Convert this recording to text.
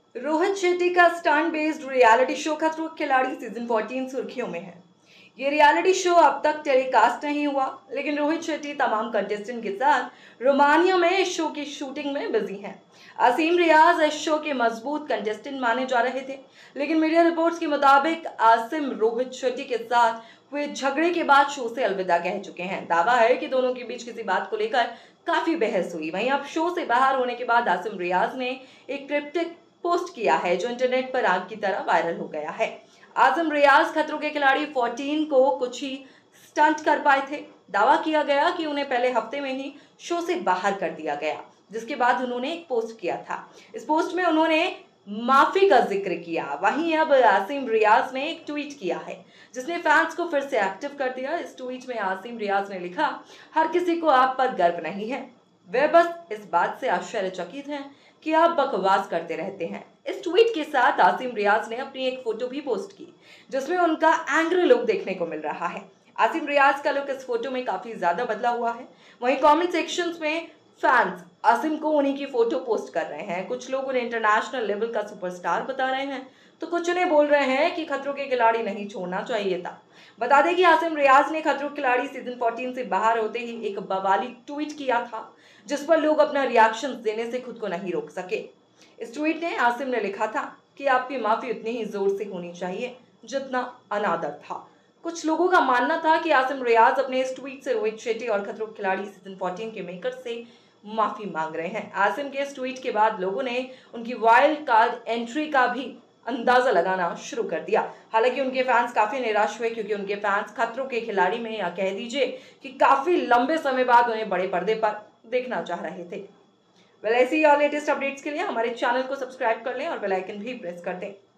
रोहित शेट्टी का stunt based reality show खतरों के खिलाड़ी सीजन 14 सुर्खियों में है। ये रियलिटी शो अब तक टेलीकास्ट नहीं हुआ, लेकिन रोहित शेट्टी तमाम कंटेस्टेंट के साथ रोमानिया में इस शो की शूटिंग में बिजी हैं। असीम रियाज इस शो के मजबूत कंटेस्टेंट माने जा रहे थे, लेकिन मीडिया रिपोर्ट्स के मुताबिक आसिम रोहित शेट्टी के साथ हुए झगड़े के बाद शो से अलविदा कह चुके हैं। दावा है कि दोनों के बीच किसी बात को लेकर काफी बहस हुई। वहीं अब शो से बाहर होने के बाद आसिम रियाज ने एक क्रिप्टिक पोस्ट किया है जो इंटरनेट पर आग की तरह वायरल हो गया है। आजम रियाज खतरों के खिलाड़ी 14 को कुछ ही स्टंट कर पाए थे। दावा किया गया कि उन्हें पहले हफ्ते में ही शो से बाहर कर दिया गया, जिसके बाद उन्होंने एक पोस्ट किया था। इस पोस्ट में उन्होंने माफी का जिक्र किया। वहीं अब आसिम रियाज ने एक ट्वीट किया है जिसने फैंस को फिर से एक्टिव कर दिया। इस ट्वीट में आसिम रियाज ने लिखा, हर किसी को आप पर गर्व नहीं है, वे बस इस बात से आश्चर्यचकित हैं कि आप बकवास करते रहते हैं। इस ट्वीट के साथ आसिम रियाज ने अपनी एक फोटो भी पोस्ट की जिसमें उनका एंग्री लुक देखने को मिल रहा है। आसिम रियाज का लुक इस फोटो में काफी ज्यादा बदला हुआ है। वहीं कमेंट सेक्शंस में फैंस आसिम को उन्हीं की फोटो पोस्ट कर रहे हैं। कुछ लोग उन्हें इंटरनेशनल लेवल का सुपरस्टार बता रहे हैं, तो कुछ उन्हें बोल रहे हैं कि खतरों के खिलाड़ी नहीं छोड़ना चाहिए था। बता दें कि आसिम रियाज ने खतरों के खिलाड़ी सीजन 14 से बाहर होते ही एक बवाली ट्वीट किया था, जिस पर लोग अपना रिएक्शन देने से खुद को नहीं रोक सके। इस ट्वीट में आसिम ने लिखा था कि आपकी माफी उतनी ही जोर से होनी चाहिए जितना अनादर था। कुछ लोगों का मानना था कि आसिम रियाज अपने इस ट्वीट से रोहित शेट्टी और खतरों के खिलाड़ी सीजन 14 के मेकर से माफी मांग रहे हैं। आसिम के इस ट्वीट के बाद लोगों ने उनकी वाइल्ड कार्ड एंट्री का भी अंदाजा लगाना शुरू कर दिया। हालांकि उनके फैंस काफी निराश हुए, क्योंकि उनके फैंस खतरों के खिलाड़ी में, या कह दीजिए कि काफी लंबे समय बाद उन्हें बड़े पर्दे पर देखना चाह रहे थे। ऐसी ही और लेटेस्ट अपडेट्स के लिए हमारे चैनल को सब्सक्राइब कर लें और बेल आइकन भी प्रेस कर दें।